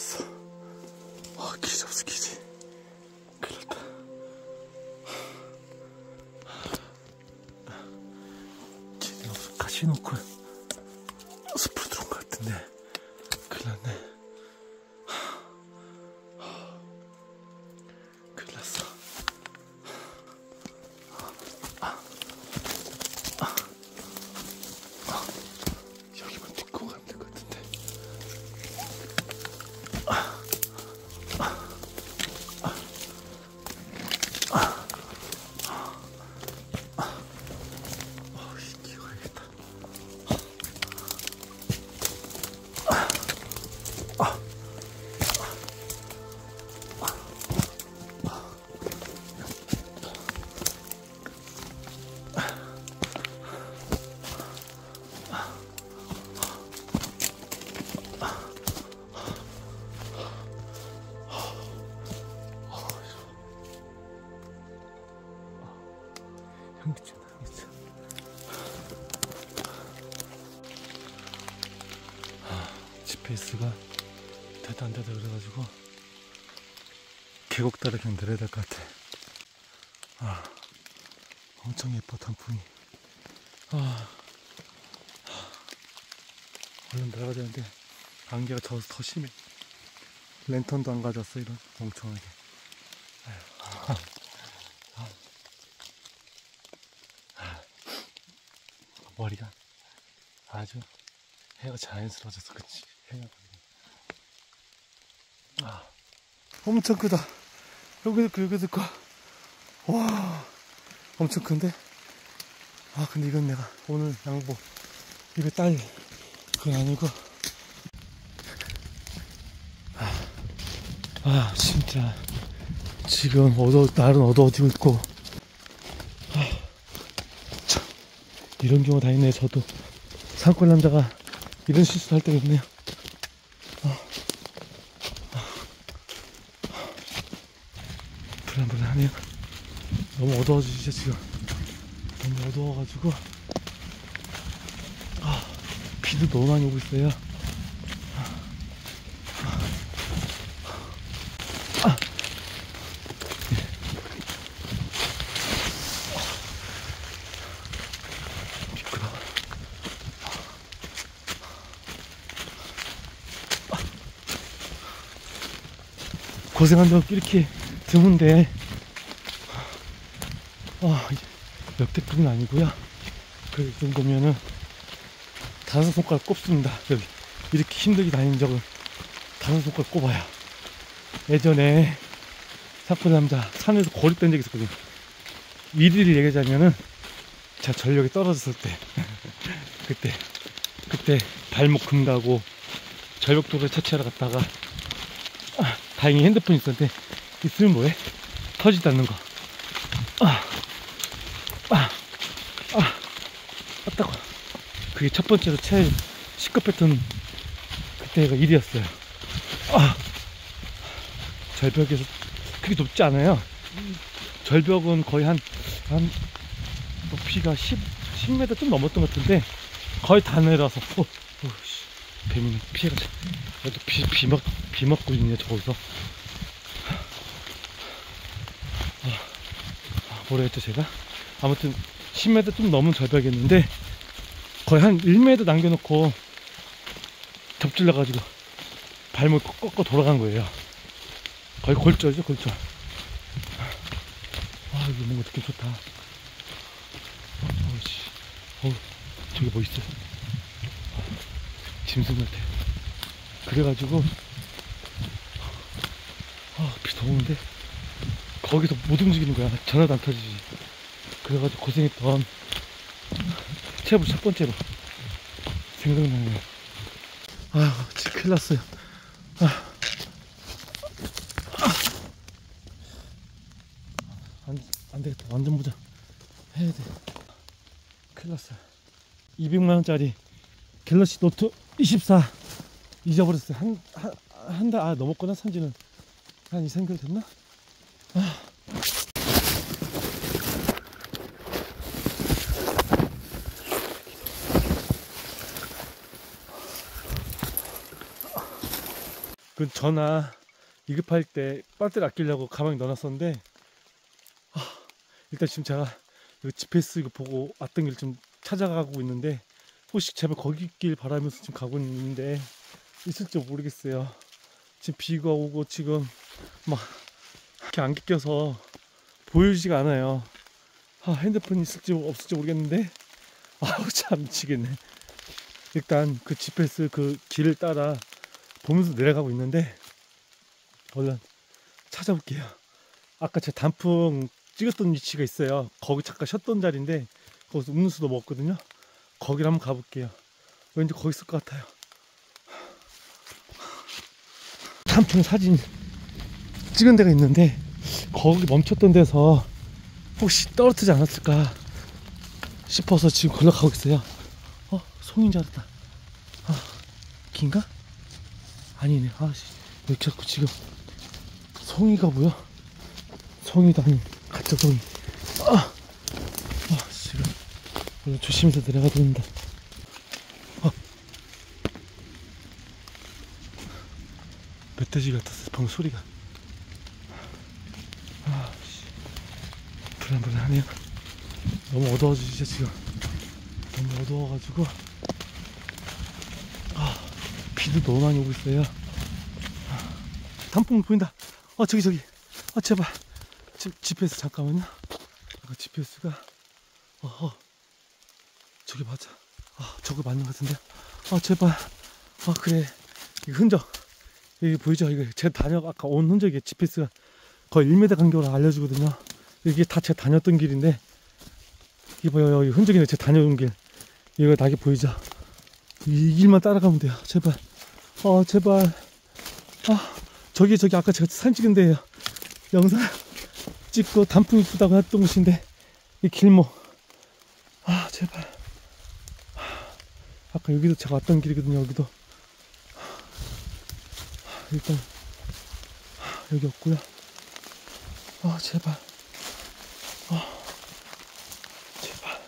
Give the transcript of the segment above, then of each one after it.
났어. 기지 없어, 기지. 큰일 났다. 기지 없어. 가시 놓고 숲으로 들어온 것 같은데. 큰일 났네. 큰일 났어. 여기만 딛고 가면 될 것 같은데. 기어가야겠다. 현기증. GPS가 되도 안 되다 그래가지고 계곡 따라 그냥 내려야 될 것 같아. 엄청 예뻐 단풍이. 얼른 내려가야 되는데 안개가 더 심해. 랜턴도 안 가져왔어. 이런 멍청하게. 머리가 아주 해가 자연스러워져서 그치. 해가 엄청 크다. 여기도 있고. 와, 엄청 큰데. 근데 이건 내가 오늘 양복 입에 딸 그건 아니고. 진짜 지금 날은 어두워지고 있고. 참, 이런 경우 다 있네. 저도 산골 남자가 이런 실수를 할 때가 있네요. 불안불안하네요. 너무 어두워지죠 지금. 너무 어두워가지고. 비도 너무 많이 오고 있어요. 미끄러워. 고생한 적 이렇게 드문데 역대급은 아니고요. 그 정도면은 5손가락 꼽습니다. 여기 이렇게 힘들게 다닌 적은 5손가락 꼽아요. 예전에 산골 남자 산에서 고립된 적이 있었거든요. 일일이 얘기하자면은 제가 전력이 떨어졌을 때 그때 발목 금가고 절벽도로에 차치하러 갔다가 다행히 핸드폰이 있었는데 있으면 뭐해? 터지지 않는 거. 따고 그게 첫 번째로 제일 시급했던 그때가 일이었어요. 절벽에서 그게 높지 않아요. 절벽은 거의 한 높이가 10m 좀 넘었던 것 같은데 거의 다 내려와서 뱀이 피해가지고 비 맞고 있네 저기서. 뭐라 했죠 제가? 아무튼 10m 좀 넘은 절벽이었는데 거의 한 1m 남겨놓고 접질러가지고 발목 꺾어 돌아간 거예요. 거의 골절이죠 골절. 이거 뭔가 느낌 좋다. 저기 뭐 있어. 짐승 같아. 그래가지고 비 더운데 거기서 못 움직이는 거야. 전화도 안 터지지. 그래가지고 고생했던 체부 첫 번째로 생각나네요. 진짜 큰일 났어요. 안 되겠다. 완전 모자 해야 돼. 큰일 났어요. 200만원짜리 갤럭시 노트 24 잊어버렸어요. 한 달 넘었구나. 산지는 한 2~3개월 됐나? 그 전화 위급할 때 배터리 아끼려고 가방에 넣어놨었는데, 일단 지금 제가 이 GPS 이거 보고 왔던 길 좀 찾아가고 있는데, 혹시 제발 거기 길 바라면서 지금 가고 있는데 있을지 모르겠어요. 지금 비가 오고 지금 막 이렇게 안개 껴서 보이지가 않아요. 핸드폰이 있을지 없을지 모르겠는데, 아우 참 미치겠네. 일단 그 GPS 그 길을 따라 보면서 내려가고 있는데, 얼른 찾아볼게요. 아까 제 단풍 찍었던 위치가 있어요. 거기 잠깐 쉬었던 자리인데, 거기서 음료수도 먹었거든요. 거기를 한번 가볼게요. 왠지 거기 있을 것 같아요. 단풍 사진 찍은 데가 있는데, 거기 멈췄던 데서 혹시 떨어뜨리지 않았을까 싶어서 지금 걸러 가고 있어요. 송인 줄 알았다. 긴가? 아니네. 여기 자꾸 지금 송이가 뭐야? 송이도 아닌 가짜 송이. 지금 원래 조심해서 내려가야 된다. 멧돼지 같았어 방금 소리가. 불안불안하네요. 너무 어두워지죠 지금. 너무 어두워가지고. 비도 너무 많이 오고 있어요. 단풍 보인다. 저기. 제발. GPS 잠깐만요. GPS가 저기 맞아. 저거 맞는 것 같은데. 제발. 그래. 이 흔적 여기 보이죠? 이거 제가 아까 온 흔적이 GPS가 거의 1m 간격으로 알려주거든요. 이게 다 제가 다녔던 길인데, 이게 뭐야, 여기 흔적이네. 제가 다녀온 길. 이거 나게 보이죠? 이 길만 따라가면 돼요. 제발. 제발. 저기 아까 제가 사진 찍은 데예요. 영상 찍고 단풍 이쁘다고 했던 곳인데, 이 길목. 제발. 아까 여기도 제가 왔던 길이거든요. 여기도. 일단 여기 없고요. 제발. 제발.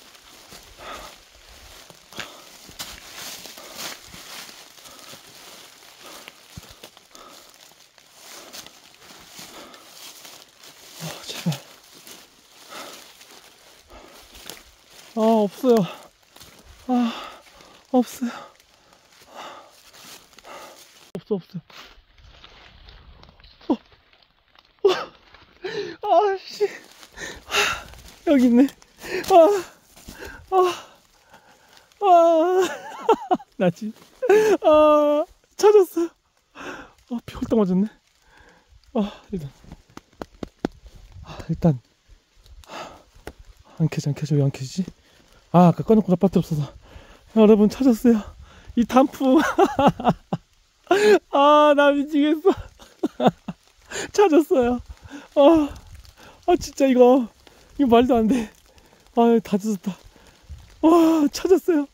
제발. 없어요. 없어요. 없어. 씨. 여기 있네. 나 지금 찾았어요. 비 홀딱 맞았네. 일단 안 켜져. 왜 안 켜지지? 아까 꺼놓고 나밖에 없어서. 여러분 찾았어요. 이 단풍. 나 미치겠어. 찾았어요. 진짜 이거 말도 안 돼. 다 젖었다. 찾았어요.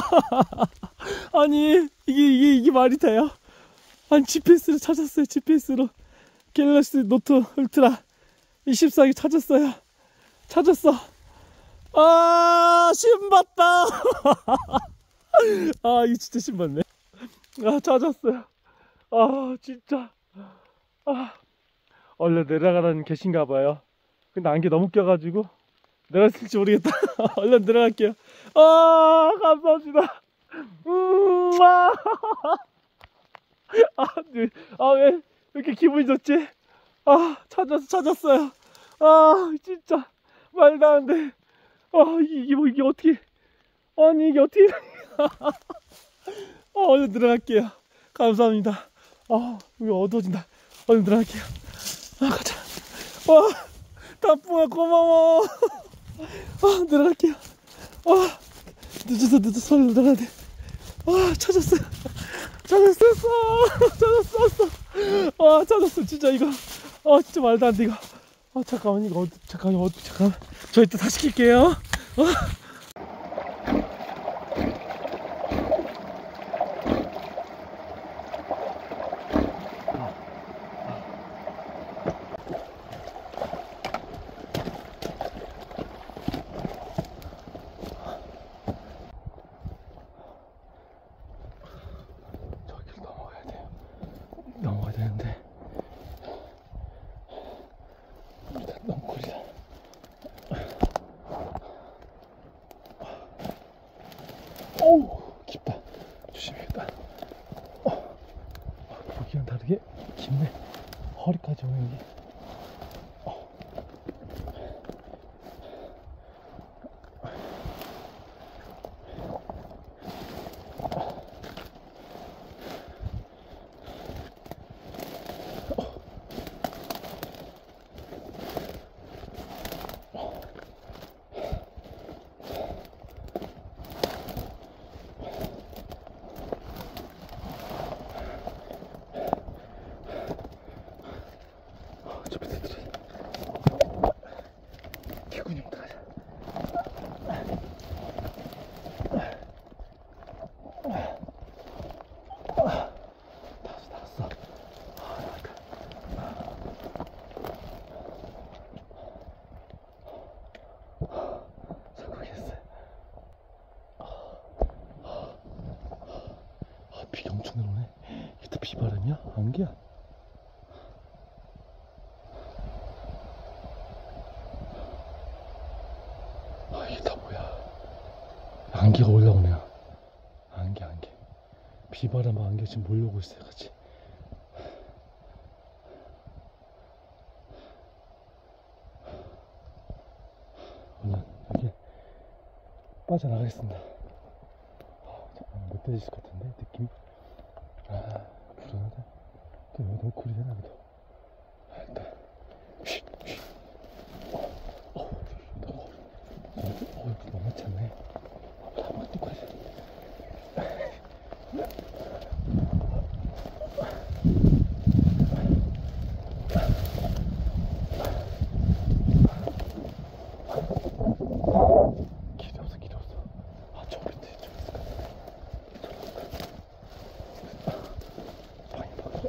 아니 이게 말이 돼요? GPS로 찾았어요. GPS로 갤럭시 노트 울트라 24기 찾았어요. 찾았어. 신봤다. 이거 진짜 신봤네. 찾았어요. 진짜. 원래 내려가라는 계신가봐요. 근데 안개 너무 껴가지고 내려갈지 모르겠다. 얼른 내려갈게요. 감사합니다. 왜 이렇게 기분이 좋지? 찾았어요. 진짜 말도 안 돼. 이게 어떻게? 아니 이게 어떻게? 얼른 들어갈게요. 감사합니다. 여기 어두워진다. 얼른 들어갈게요. 가자. 단풍아 고마워. 들어갈게요. 늦어서 얼른 들어가야 돼. 찾았어. 찾았어. 진짜 이거. 진짜 말도 안 돼 이거. 잠깐만 이거 잠깐만. 저 이따 다시 킬게요. 어우, 깊다. 조심해야겠다. 보기와는 다르게 깊네. 허리까지 오는 게. 저 밑에 들어. 개구리 형 가자. 나왔어. 성공했어요. 비가 엄청 내려오네. 이때 비바람이야? 안개야? 이게 다 뭐야? 안개가 올라오네요. 안개. 비바람과 안개 지금 몰려오고 있어요, 같이. 오늘 여기 빠져나가겠습니다. 잠깐 멧돼지 것 같은데, 느낌? 불안하다. 또 여기 너무 쿨이잖아, 여기도. 일단, 여기 만만치 않네. 한번 뛰고 가자. 길이 없어. 저 밑에 좀 있을까? 방이 바뀌어.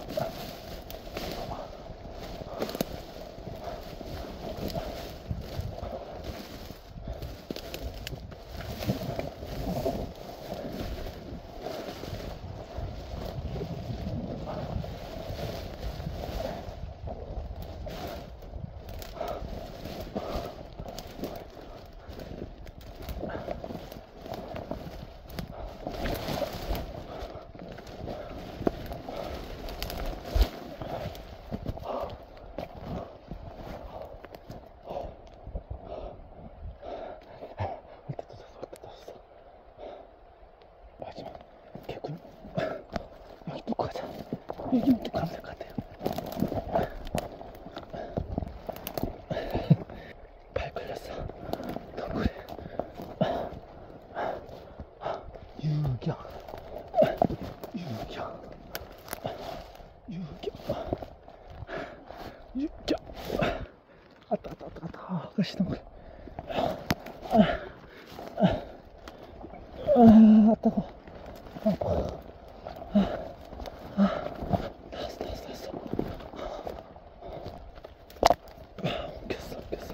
마지막 개구리. 여기 뚫고 가자. 여기는 뚫고 가면 될 것 같아요. 발 걸렸어. 덩굴에. 유경. 아따. 아가씨 덩굴. 아따고. 나왔어. 옮겼어.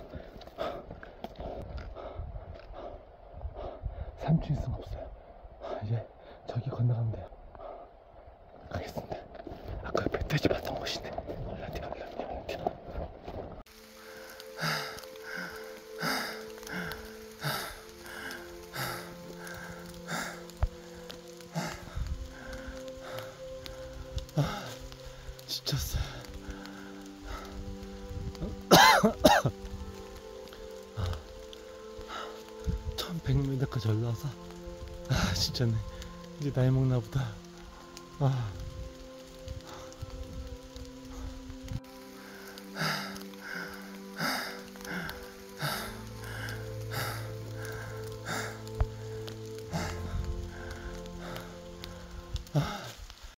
3층 수는 없어요. 이제 저기 건너가면 돼요. 가겠습니다. 아까 옆에 돼지 봤던 곳인데. 얼른 뛰어. 지쳤어요. 1100m까지 올라와서 지쳤네. 이제 나이 먹나 보다.